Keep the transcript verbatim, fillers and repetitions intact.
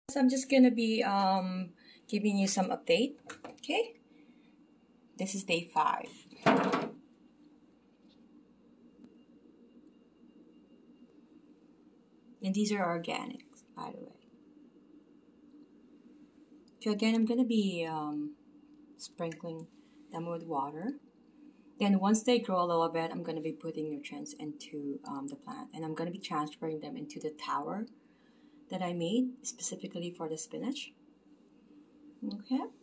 So I'm just gonna be um, giving you some update, okay? This is day five. And these are organics, by the way. So again, I'm gonna be um, sprinkling them with water. Then once they grow a little bit, I'm gonna be putting nutrients into um, the plant, and I'm gonna be transferring them into the tower that I made specifically for the spinach. Okay.